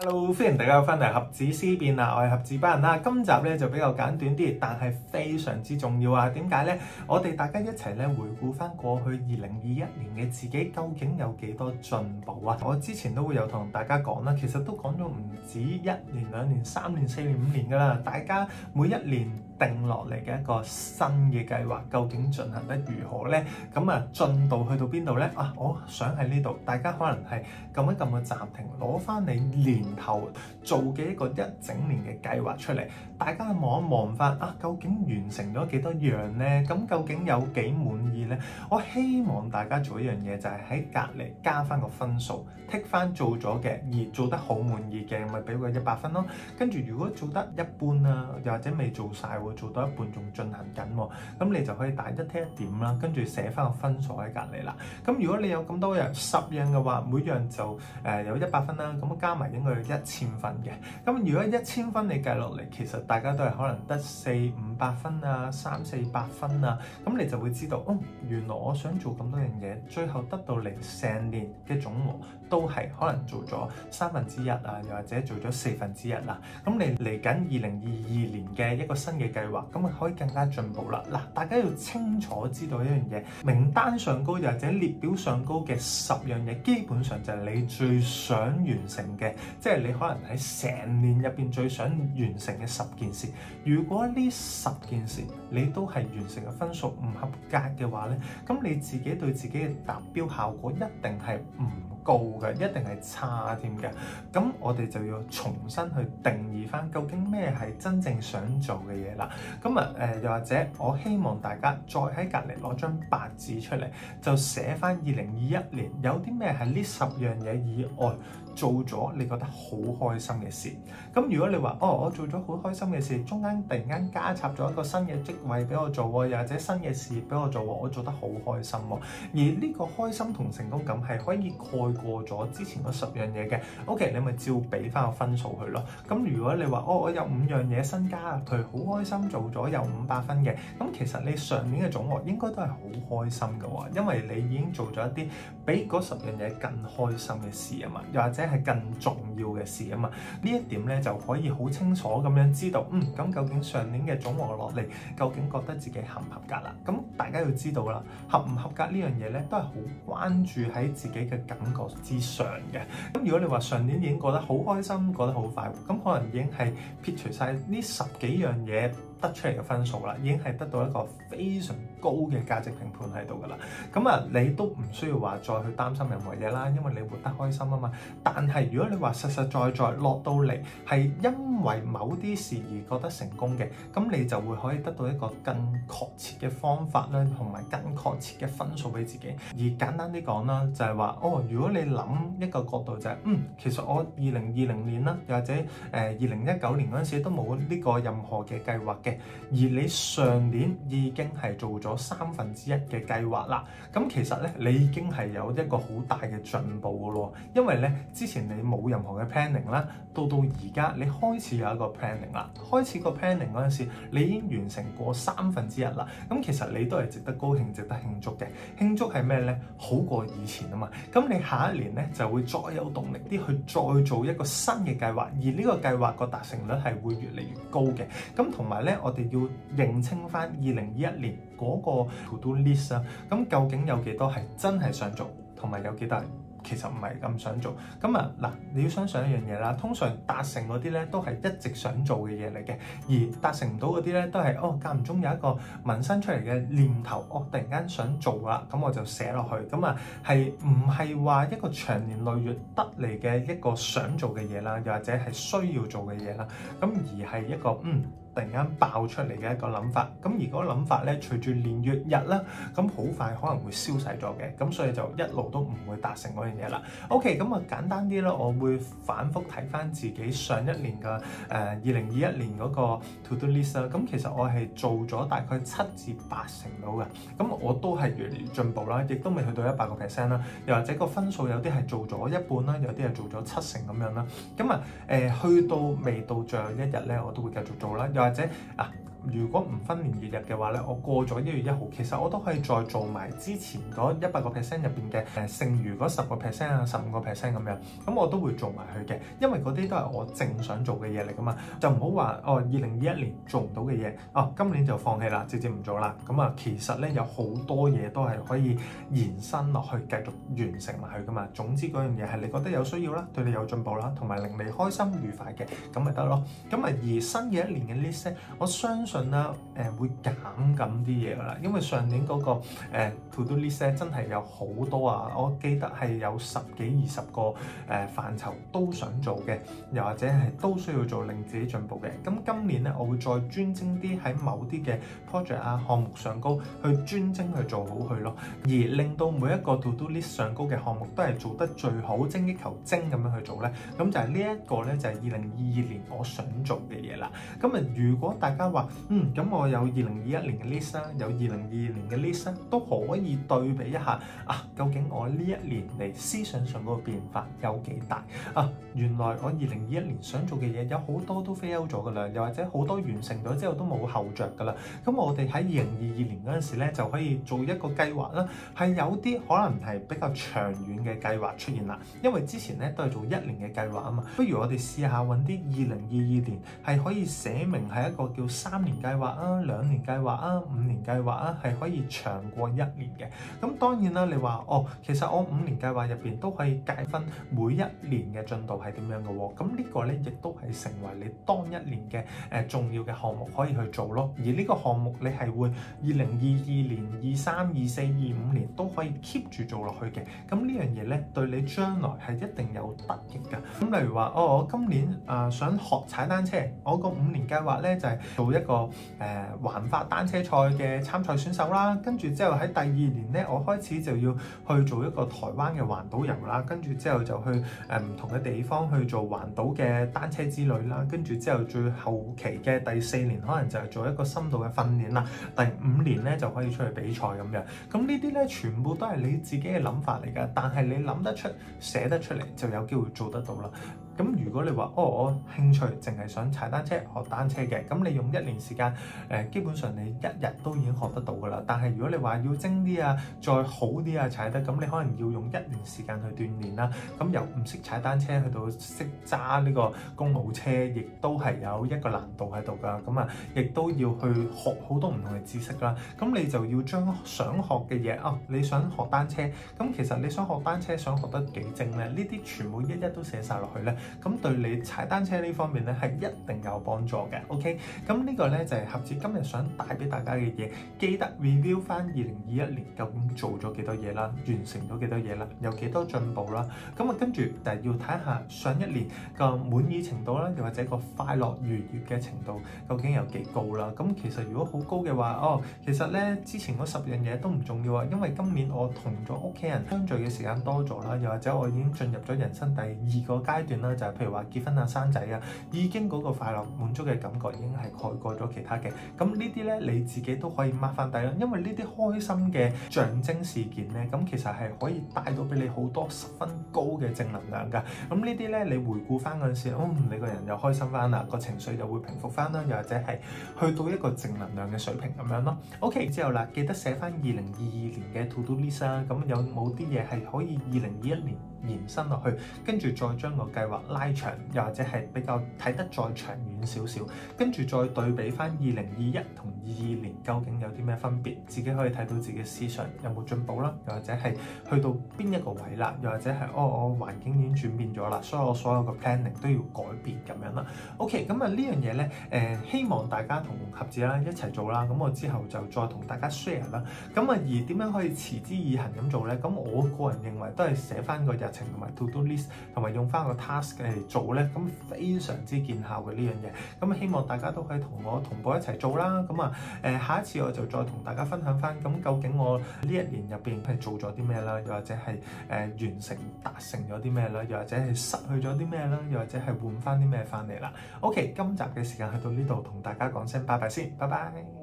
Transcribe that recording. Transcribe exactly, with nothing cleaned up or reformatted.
Hello， 歡迎大家翻嚟盒子思辨啊！我係盒子班人啦。今集咧就比較簡短啲，但係非常之重要啊！點解咧？我哋大家一齊咧回顧翻過去二零二一年嘅自己，究竟有幾多進步啊？我之前都會有同大家講啦，其實都講咗唔止一年、兩年、三年、四年、五年噶啦。大家每一年定落嚟嘅一個新嘅計劃，究竟進行得如何咧？咁啊，進度去到邊度咧？啊，我想喺呢度，大家可能係撳一撳個暫停，攞翻你年頭做嘅一個一整年嘅計劃出嚟，大家望一望翻啊，究竟完成咗幾多樣咧？咁究竟有幾滿意咧？我希望大家做一樣嘢，就係喺隔離加翻個分數，剔翻做咗嘅，而做得好滿意嘅，咪俾個一百分咯。跟住如果做得一般啦，又或者未做晒喎，做到一半仲進行緊喎，咁你就可以大一剔一點啦，跟住寫翻個分數喺隔離啦。咁如果你有咁多樣十樣嘅話，每樣就誒、呃、有一百分啦，咁加埋應該有一千分嘅。咁如果一千分你計落嚟，其實大家都係可能得四五百分啊，三四百分啊，咁你就會知道，哦，原來我想做咁多樣嘢，最後得到嚟成年嘅總和都係可能做咗三分之一啊，又或者做咗四分之一啦。咁你嚟緊二零二二年嘅一個新嘅計劃，咁啊可以更加進步啦。嗱，大家要清楚知道一樣嘢，名單上高又或者列表上高嘅十樣嘢，基本上就係你最想完成嘅，即係你可能喺成年入邊最想完成嘅十件事。如果呢十件事你都係完成嘅分數唔合格嘅話咧，咁你自己對自己嘅達標效果一定係唔高嘅，一定係差添嘅。咁我哋就要重新去定義翻究竟咩係真正想做嘅嘢啦。咁啊誒，又或者我希望大家再喺隔離攞張白紙出嚟，就寫翻二零二一年有啲咩係呢十樣嘢以外做咗你覺得好開心嘅事。咁如果你話哦，我做咗好開心嘅事，中間突然間加插咗一個新嘅職位俾我做喎，又或者新嘅事業俾我做喎，我做得好開心喎。而呢個開心同成功感係可以蓋過咗之前嗰十樣嘢嘅。OK， 你咪照俾翻個分數佢咯。咁如果你話哦，我有五樣嘢新加入佢，好開心做咗有五百分嘅，咁其實你上年嘅總和應該都係好開心嘅喎，因為你已經做咗一啲比嗰十樣嘢更開心嘅事啊嘛，又或者係更重要嘅事啊嘛。呢一點咧就可以好清楚咁樣知道，嗯，咁究竟上年嘅總和落嚟，究竟覺得自己合唔合格啦？咁大家要知道啦，合唔合格呢樣嘢咧，都係好關注喺自己嘅感覺之上嘅。咁如果你話上年已經過得好開心，過得好快活，咁可能已經係撇除晒呢十幾樣嘢得出嚟嘅分數啦，已經係得到一個非常高嘅價值評判喺度噶啦。咁啊，你都唔需要話再去擔心任何嘢啦，因為你活得開心啊嘛。但係如果你話實實在在落到嚟係因為某啲事而覺得成功嘅，咁你就會可以得到一個更確切嘅方法啦，同埋更確切嘅分數俾自己。而簡單啲講啦，就係話哦，如果你諗一個角度就係嗯，其實我二零二零年啦，又或者誒二零一九年嗰陣時都冇呢個任何嘅計劃嘅，而你上年已經係做咗三分之一嘅計劃啦，咁其實咧你已經係有一個好大嘅進步噶咯，因為咧之前你冇任何嘅 planning 啦，到到而家你開始有一個 planning 啦，開始個 planning 嗰陣時，你已經完成過三分之一啦，咁其實你都係值得高興、值得慶祝嘅。慶祝係咩咧？好過以前啊嘛，咁你下一年咧就會再有動力啲去再做一個新嘅計劃，而呢個計劃個達成率係會越嚟越高嘅。咁同埋咧，我哋要認清翻二零二一年嗰個 to do list 啊，咁究竟有幾多係真係想做，同埋有幾多係其實唔係咁想做。咁啊嗱，你要相信一樣嘢啦，通常達成嗰啲咧都係一直想做嘅嘢嚟嘅，而達成唔到嗰啲咧都係哦間唔中有一個萌生出嚟嘅念頭，我、哦、突然間想做啦，咁我就寫落去。咁啊係唔係話一個長年累月得嚟嘅一個想做嘅嘢啦，又或者係需要做嘅嘢啦，咁而係一個嗯突然間爆出嚟嘅一個諗法，咁而嗰個諗法咧，隨住年月日啦，咁好快可能會消逝咗嘅，咁所以就一路都唔會達成嗰樣嘢啦。OK，咁啊簡單啲啦，我會反覆睇翻自己上一年嘅誒二零二一年嗰個 to do list 啦，咁其實我係做咗大概七至八成到嘅，咁我都係越嚟越進步啦，亦都未去到一百個 percent 啦，又或者個分數有啲係做咗一半啦，有啲係做咗七成咁樣啦，咁啊誒去到未到最後一日咧，我都會繼續做啦。或者啊， 如果唔分年月日嘅話咧，我過咗一月一號，其實我都可以再做埋之前嗰一百個 percent 入邊嘅誒剩餘嗰十個 percent 啊、十五個 percent 咁樣，咁我都會做埋佢嘅，因為嗰啲都係我正想做嘅嘢嚟噶嘛，就唔好話哦二零二一年做唔到嘅嘢，哦今年就放棄啦，直接唔做啦。咁啊，其實咧有好多嘢都係可以延伸落去，繼續完成埋佢噶嘛。總之嗰樣嘢係你覺得有需要啦，對你有進步啦，同埋令你開心愉快嘅，咁咪得咯。咁啊，而新嘅一年嘅 list 咧，我相信啦，誒、呃、會減緊啲嘢噶啦，因為上年嗰、那個、呃、to do list 咧真係有好多啊，我記得係有十幾二十個誒、呃、範疇都想做嘅，又或者係都需要做令自己進步嘅。咁今年咧，我會再專精啲喺某啲嘅 project 啊項目上高去專精去做好佢咯，而令到每一個 to do list 上高嘅項目都係做得最好，精益求精咁樣去做咧。咁就係呢一個咧，就係二零二二年我想做嘅嘢啦。咁啊，如果大家話嗯咁我有二零二一年嘅 list 啦，有二零二二年嘅 list 啦，都可以對比一下啊，究竟我呢一年嚟思想上嗰個變化有幾大啊？原來我二零二一年想做嘅嘢有好多都 fail 咗噶啦，又或者好多完成咗之後都冇後着噶啦。咁我哋喺二零二二年嗰陣時咧，就可以做一個計劃啦，係有啲可能係比較長遠嘅計劃出現啦。因為之前咧都係做一年嘅計劃啊嘛，不如我哋試下揾啲二零二二年係可以寫明係一個叫三年計劃啊、兩年計劃啊、五年計劃啊，係可以長過一年嘅。咁當然啦，你話哦，其實我五年計劃入邊都可以計分每一年嘅進度係點樣嘅喎。咁呢個咧亦都係成為你當一年嘅誒、呃、重要嘅項目可以去做咯。而呢個項目你係會二零二二年、二三、二四、二五年都可以 keep 住做落去嘅。咁呢樣嘢咧對你將來係一定有得益㗎。咁例如話哦，我今年啊、呃、想學踩單車，我個五年計劃咧就係、是、做一個誒、呃、環法單車賽嘅參賽選手啦。跟住之後喺第二年咧，我開始就要去做一個台灣嘅環島遊啦。跟住之後就去誒唔、呃、同嘅地方去做環島嘅單車之旅啦。跟住之後最後期嘅第四年可能就係做一個深度嘅訓練啦。第五年咧就可以出去比賽咁樣。咁呢啲咧全部都係你自己嘅諗法嚟㗎，但係你諗得出、寫得出嚟就有機會做得到啦。咁如果你話哦，我興趣淨係想踩單車、學單車嘅，咁你用一年時間，誒、呃、基本上你一日都已經學得到㗎啦。但係如果你話要精啲啊，再好啲啊踩得，咁你可能要用一年時間去鍛鍊啦。咁由唔識踩單車去到識揸呢個公路車，亦都係有一個難度喺度㗎。咁啊，亦都要去學好多唔同嘅知識啦。咁你就要將想學嘅嘢啊，你想學單車，咁其實你想學單車想學得幾精咧？呢啲全部一一都寫晒落去咧。咁對你踩單車呢方面咧係一定有幫助嘅 ，OK？咁呢個咧就係盒子今日想帶俾大家嘅嘢，記得 review 翻二零二一年究竟做咗幾多嘢啦，完成咗幾多嘢啦，有幾多進步啦。咁啊跟住就係要睇下上一年個滿意程度啦，又或者個快樂愉悅嘅程度究竟有幾高啦。咁其實如果好高嘅話，哦，其實咧之前嗰十樣嘢都唔重要啊，因為今年我同咗屋企人相聚嘅時間多咗啦，又或者我已經進入咗人生第二個階段啦，就係譬如話結婚啊、生仔啊，已經嗰個快樂滿足嘅感覺已經係蓋過咗其他嘅。咁呢啲咧你自己都可以 mark 翻低啦，因為呢啲開心嘅象徵事件咧，咁其實係可以帶到俾你好多十分高嘅正能量㗎。咁呢啲咧你回顧翻嗰陣時，嗯，你個人又開心翻啦，個情緒又會平復翻啦，又或者係去到一個正能量嘅水平咁樣咯。OK， 之後啦，記得寫翻二零二二年嘅 to do list 啦。咁有冇啲嘢係可以二零二一年延伸落去，跟住再將個計劃拉長，又或者係比較睇得再長遠少少，跟住再對比翻二零二一同二二年究竟有啲咩分別，自己可以睇到自己思想有冇進步啦，又或者係去到邊一個位啦，又或者係哦，我環境已經轉變咗啦，所以我所有嘅 planning 都要改變咁樣啦。OK，咁啊呢樣嘢咧，誒、呃、希望大家同盒子啦一齊做啦，咁我之後就再同大家 share 啦。咁啊而點樣可以持之以恆咁做咧？咁我個人認為都係寫翻個日程同埋 to do list， 同埋用翻個 task 嚟做咧，咁非常之見效嘅呢樣嘢。咁希望大家都可以同我同步一齊做啦。咁啊誒下一次我就再同大家分享翻，咁究竟我呢一年入邊係做咗啲咩啦？又或者係誒、呃、完成達成咗啲咩啦？又或者係失去咗啲咩啦？又或者係換翻啲咩翻嚟啦？OK， 今集嘅時間去到呢度，同大家講聲拜拜先，拜拜。